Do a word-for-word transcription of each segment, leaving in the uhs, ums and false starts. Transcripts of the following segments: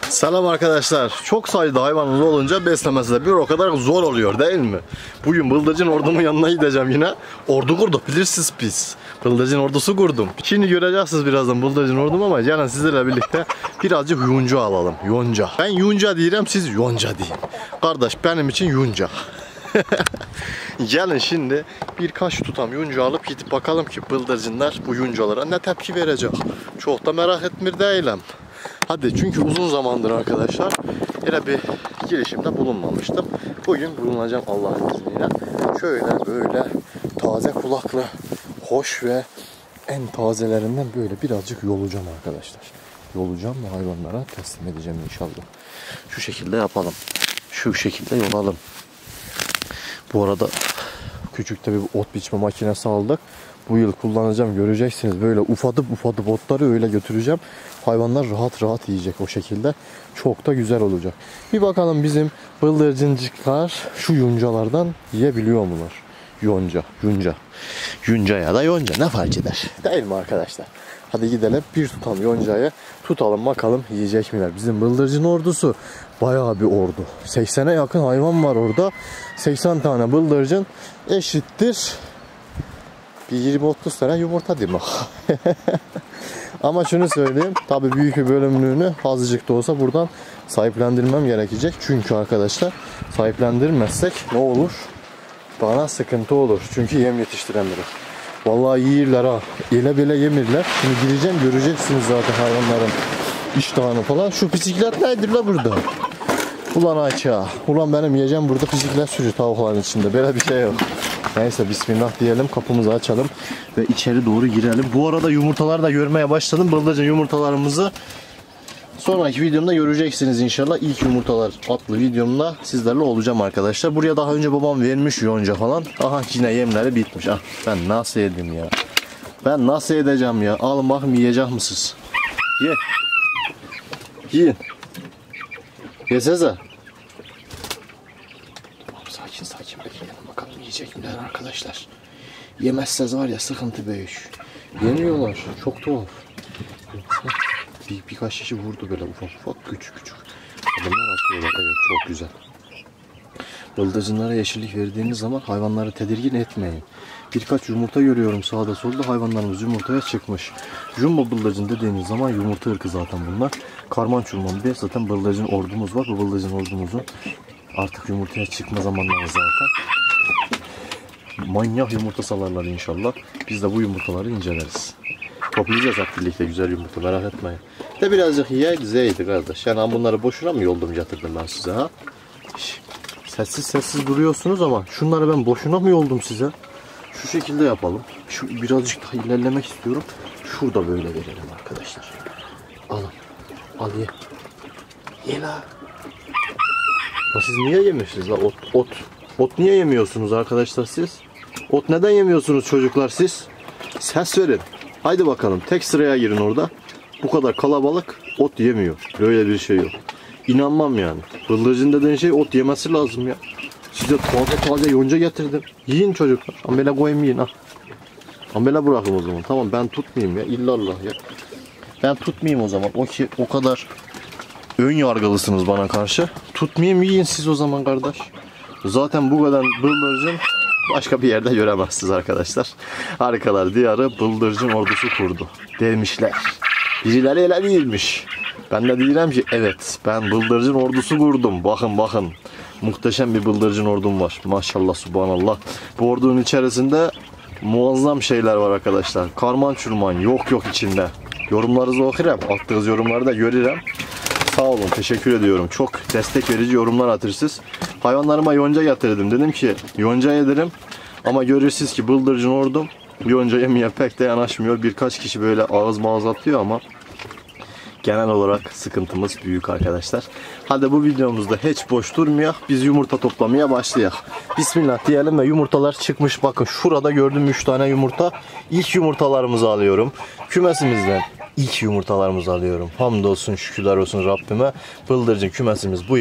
Selam arkadaşlar. Çok sayıda hayvanınız olunca beslemesi de bir o kadar zor oluyor değil mi? Bugün bıldırcın ordumun yanına gideceğim yine. Ordu kurduk bilirsiniz biz. Bıldırcın ordusu kurdum. Şimdi göreceksiniz birazdan bıldırcın ordum ama gelin sizlerle birlikte birazcık yonca alalım. Yonca. Ben yonca diyeceğim, siz yonca deyin. Kardeş benim için yonca. Gelin şimdi birkaç tutam yonca alıp gidip bakalım ki bıldırcınlar bu yoncalara ne tepki verecek. Çok da merak etmir değilim. Hadi, çünkü uzun zamandır arkadaşlar öyle bir girişimde bulunmamıştım. Bugün bulunacağım Allah'ın izniyle. Şöyle böyle taze kulaklı, hoş ve en tazelerinden böyle birazcık yolacağım arkadaşlar. Yolacağım ve hayvanlara teslim edeceğim inşallah. Şu şekilde yapalım. Şu şekilde yolalım. Bu arada küçük de bir ot biçme makinesi aldık. Bu yıl kullanacağım, göreceksiniz. Böyle ufadıp ufadıp otları öyle götüreceğim. Hayvanlar rahat rahat yiyecek o şekilde. Çok da güzel olacak. Bir bakalım bizim bıldırcıncıklar şu yoncalardan yiyebiliyor mular? Yonca, yonca. Yonca ya da yonca ne fark eder? Değil mi arkadaşlar? Hadi gidelim bir tutam yoncayı tutalım bakalım yiyecek miler? Bizim bıldırcın ordusu bayağı bir ordu. seksene yakın hayvan var orada. seksen tane bıldırcın eşittir bir yirmi otuz tane yumurta değil mi? Ama şunu söyleyeyim. Tabii büyük bir bölümlüğünü azıcık da olsa buradan sahiplendirmem gerekecek. Çünkü arkadaşlar sahiplendirmezsek ne olur? Bana sıkıntı olur. Çünkü yem yetiştiremiyorum. Vallahi yiyirler ha. Ele bile yemirler. Şimdi gideceğim, göreceksiniz zaten hayvanların iştahını falan. Şu bisiklet nedir la burada? Ulan aça. Ulan benim yiyeceğim burada bisiklet sürüyor tavukların içinde. Böyle bir şey yok. Neyse bismillah diyelim, kapımızı açalım ve içeri doğru girelim. Bu arada yumurtalar da görmeye başladım. Bıldırcın yumurtalarımızı sonraki videomda göreceksiniz inşallah. İlk yumurtalar adlı videomda sizlerle olacağım arkadaşlar. Buraya daha önce babam vermiş yonca falan. Aha yine yemleri bitmiş. Ah, ben nasıl yedim ya? Ben nasıl edeceğim ya? Alın bakın, yiyecek misiniz? Ye. Yiyin. Yesenize. Sakin sakin bekleyelim bakalım yiyecek miler arkadaşlar. Yemezseniz var ya sıkıntı büyük. Yemiyorlar, çok tuhaf. Bir, birkaç kişi vurdu böyle ufak ufak küçük küçük. Adımlar atıyorlar, evet çok güzel. Bıldırcınlara yeşillik verdiğiniz zaman hayvanları tedirgin etmeyin. Birkaç yumurta görüyorum sağda solda, hayvanlarımız yumurtaya çıkmış. Jumbo bıldırcın dediğiniz zaman yumurta ırkı zaten bunlar. Karman çurman bir zaten bıldırcın ordumuz var. Bu bıldırcın ordumuzun artık yumurtaya çıkma zamanları zaten. Manyak yumurta salarlar inşallah. Biz de bu yumurtaları inceleriz. Toplayacağız hep birlikte güzel yumurta, merak etmeyin. De birazcık yiyeydi zeydi kardeş. Yani bunları boşuna mı yoldum getirdim ben size ha? Şş, sessiz sessiz duruyorsunuz ama şunları ben boşuna mı yoldum size? Şu şekilde yapalım. Şu birazcık daha ilerlemek istiyorum. Şurada böyle verelim arkadaşlar. Alın. Al ye. Ye la. Siz niye yemiyorsunuz la ot? Ot. Ot niye yemiyorsunuz arkadaşlar siz? Ot neden yemiyorsunuz çocuklar siz? Ses verin. Haydi bakalım tek sıraya girin orada. Bu kadar kalabalık ot yemiyor. Böyle bir şey yok. İnanmam yani. Bıldırcın dediğin şey ot yemesi lazım ya. Size taze taze yonca getirdim. Yiyin çocuklar. Ambele koyayım yiyin ha. Ambele bırakın o zaman. Tamam ben tutmayayım ya. İllallah ya. Ben tutmayayım o zaman. O ki o kadar ön yargılısınız bana karşı. Tutmayayım, yiyin siz o zaman kardeş. Zaten bu kadar bıldırcın başka bir yerde göremezsiniz arkadaşlar. Harikalar diyarı bıldırcın ordusu kurdu demişler. Birileri öyle değilmiş. Ben de diyeceğim ki evet, ben bıldırcın ordusu kurdum. Bakın bakın. Muhteşem bir bıldırcın ordum var. Maşallah subhanallah. Bu ordunun içerisinde muazzam şeyler var arkadaşlar. Karman çurman yok yok içinde. Yorumlarınızı okurum. Attığınız yorumları da görürüm. Sağ olun, teşekkür ediyorum. Çok destek verici yorumlar atırsınız. Hayvanlarıma yonca getirdim. Dedim ki yonca yedirim. Ama görürsünüz ki bıldırcın ordum yonca yemeye pek de yanaşmıyor. Birkaç kişi böyle ağız mağaz atıyor ama genel olarak sıkıntımız büyük arkadaşlar. Hadi bu videomuzda hiç boş durmuyor. Biz yumurta toplamaya başlayalım. Bismillah diyelim ve yumurtalar çıkmış. Bakın şurada gördüğüm üç tane yumurta. İlk yumurtalarımızı alıyorum. Kümesimizden ilk yumurtalarımızı alıyorum. Hamdolsun, şükürler olsun Rabbime. Bıldırcın kümesimiz bu yıl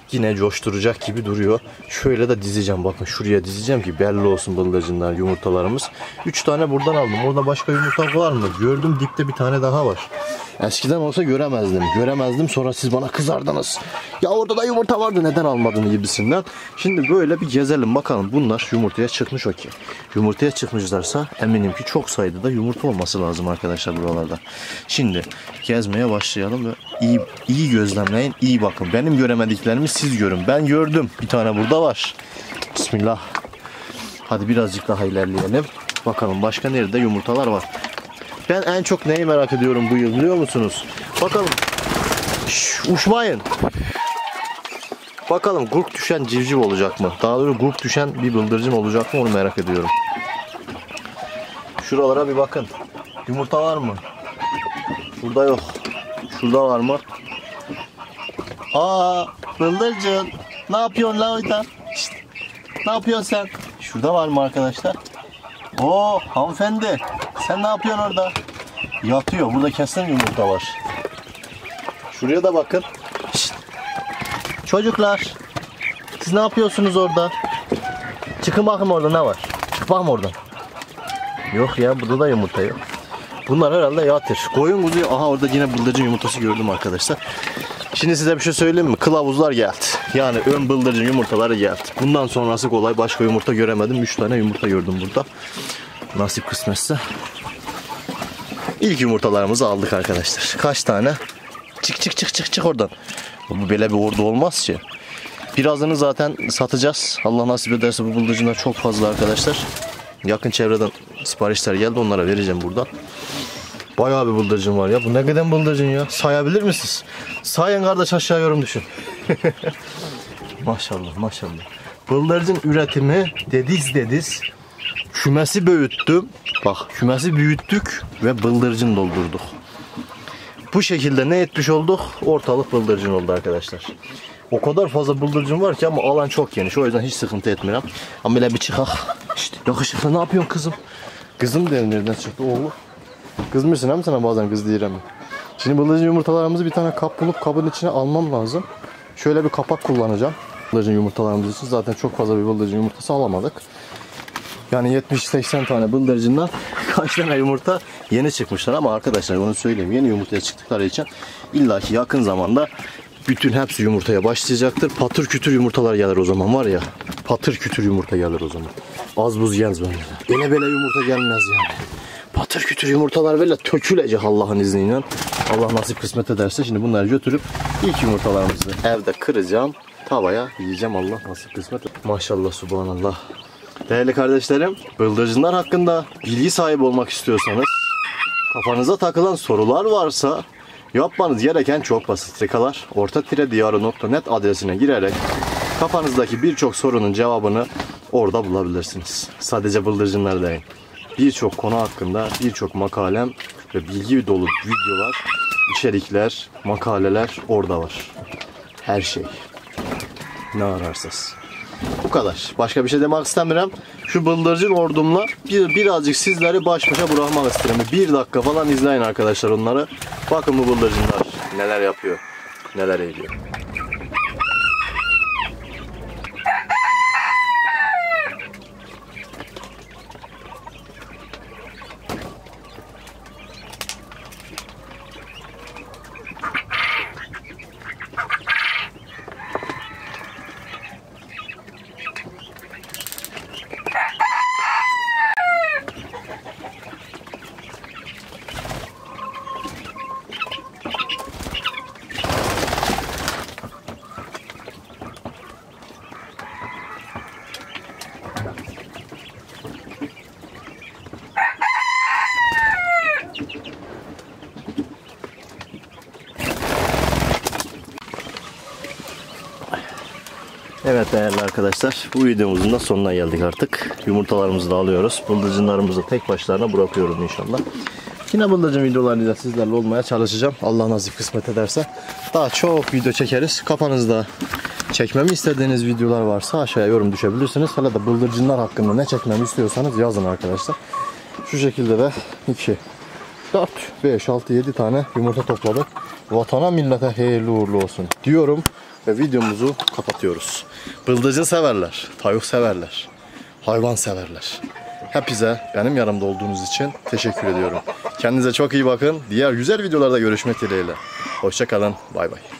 yine coşturacak gibi duruyor. Şöyle de dizeceğim, bakın şuraya dizeceğim ki belli olsun bıldırcınlar, yumurtalarımız. üç tane buradan aldım. Orada başka yumurta var mı? Gördüm, dipte bir tane daha var. Eskiden olsa göremezdim. Göremezdim, sonra siz bana kızardınız. Ya orada da yumurta vardı, neden almadın gibisinden. Şimdi böyle bir gezelim bakalım. Bunlar yumurtaya çıkmış, okey. Yumurtaya çıkmışlarsa eminim ki çok sayıda yumurta olması lazım arkadaşlar buralarda. Şimdi gezmeye başlayalım ve iyi iyi gözlemleyin, iyi bakın. Benim göremediklerimi siz görün. Ben gördüm. Bir tane burada var. Bismillah. Hadi birazcık daha ilerleyelim. Bakalım başka nerede yumurtalar var. Ben en çok neyi merak ediyorum bu yıl biliyor musunuz? Bakalım. Şş, uçmayın. Bakalım gurk düşen civciv olacak mı? Daha doğrusu gurk düşen bir bıldırcın olacak mı, onu merak ediyorum. Şuralara bir bakın. Yumurta var mı? Burada yok. Şurada var mı? Aa, bıldırcın. Ne yapıyorsun la orada? Şişt. Ne yapıyorsun sen? Şurada var mı arkadaşlar? Oo, hanımefendi. Sen ne yapıyorsun orada? Yatıyor. Burada kesin yumurta var. Şuraya da bakın. Şişt. Çocuklar. Siz ne yapıyorsunuz orada? Çıkın bakın orada ne var? Çık bakın oradan. Yok ya, burada da yumurta yok. Bunlar herhalde yatır. Koyun kuzuyu. Aha, orada yine bıldırcın yumurtası gördüm arkadaşlar. Şimdi size bir şey söyleyeyim mi? Kılavuzlar geldi. Yani ön bıldırcın yumurtaları geldi. Bundan sonrası kolay. Başka yumurta göremedim. üç tane yumurta gördüm burada. Nasip kısmetse. İlk yumurtalarımızı aldık arkadaşlar. Kaç tane? Çık çık çık çık çık oradan. Bu böyle bir ordu olmaz ki. Birazını zaten satacağız. Allah nasip ederse bu bıldırcınlar çok fazla arkadaşlar. Yakın çevreden siparişler geldi, onlara vereceğim buradan. Bayağı bir bıldırcın var ya. Bu ne kadar bıldırcın ya? Sayabilir misiniz? Sayın kardeş, aşağı yorum düşün. Maşallah maşallah. Bıldırcın üretimi dediz dediz. Kümesi büyüttüm. Bak, kümesi büyüttük ve bıldırcın doldurduk. Bu şekilde ne etmiş olduk? Ortalık bıldırcın oldu arkadaşlar. O kadar fazla bıldırcın var ki ama alan çok geniş. O yüzden hiç sıkıntı etmiyorum. Ama böyle bir çıkak. İşte yakışıklı, ne yapıyorsun kızım? Kızım dedim, nereden çıktı oğlu? Kızmışsın hem sana bazen, kız diyeceğim. Şimdi bıldırcın yumurtalarımızı bir tane kap bulup kabın içine almam lazım. Şöyle bir kapak kullanacağım. Bıldırcın yumurtalarımız için zaten çok fazla bir bıldırcın yumurtası alamadık. Yani yetmiş seksen tane bıldırcından kaç tane yumurta yeni çıkmışlar, ama arkadaşlar onu söyleyeyim, yeni yumurtaya çıktıkları için illaki yakın zamanda bütün hepsi yumurtaya başlayacaktır. Patır kütür yumurtalar gelir o zaman, var ya. Patır kütür yumurta gelir o zaman. Az buz gelmez böyle. Böyle böyle yumurta gelmez yani. Patır kütür yumurtalar böyle tökülecek Allah'ın izniyle. Allah nasip kısmet ederse şimdi bunları götürüp ilk yumurtalarımızı evde kıracağım. Tavaya yiyeceğim, Allah nasip kısmet. Maşallah, subhanallah. Değerli kardeşlerim, bıldırcınlar hakkında bilgi sahibi olmak istiyorsanız, kafanıza takılan sorular varsa yapmanız gereken çok basit. Rekalar orta tire diyarı nokta net adresine girerek kafanızdaki birçok sorunun cevabını orada bulabilirsiniz. Sadece bıldırcınlar değil. Birçok konu hakkında birçok makalem ve bilgi dolu videolar, içerikler, makaleler orada var. Her şey. Ne ararsınız. Bu kadar. Başka bir şey demek istemiyorum. Şu bıldırcın ordumla bir, birazcık sizleri baş başa bırakmak isterim. Bir dakika falan izleyin arkadaşlar onları. Bakın bu bıldırcınlar neler yapıyor, neler ediyor. Evet değerli arkadaşlar, bu videomuzun da sonuna geldik artık. Yumurtalarımızı da alıyoruz. Bıldırcınlarımızı tek başlarına bırakıyorum inşallah. Yine bıldırcın videolarıyla sizlerle olmaya çalışacağım. Allah nasip kısmet ederse. Daha çok video çekeriz. Kafanızda çekmemi istediğiniz videolar varsa aşağıya yorum düşebilirsiniz. Hele de bıldırcınlar hakkında ne çekmemi istiyorsanız yazın arkadaşlar. Şu şekilde de iki, dört, beş, altı, yedi tane yumurta topladık. Vatana millete hayırlı uğurlu olsun diyorum. ve videomuzu kapatıyoruz. Bıldırcın severler, tavuk severler, hayvan severler. Hepinize benim yanımda olduğunuz için teşekkür ediyorum. Kendinize çok iyi bakın. Diğer güzel videolarda görüşmek dileğiyle. Hoşça kalın. Bay bay.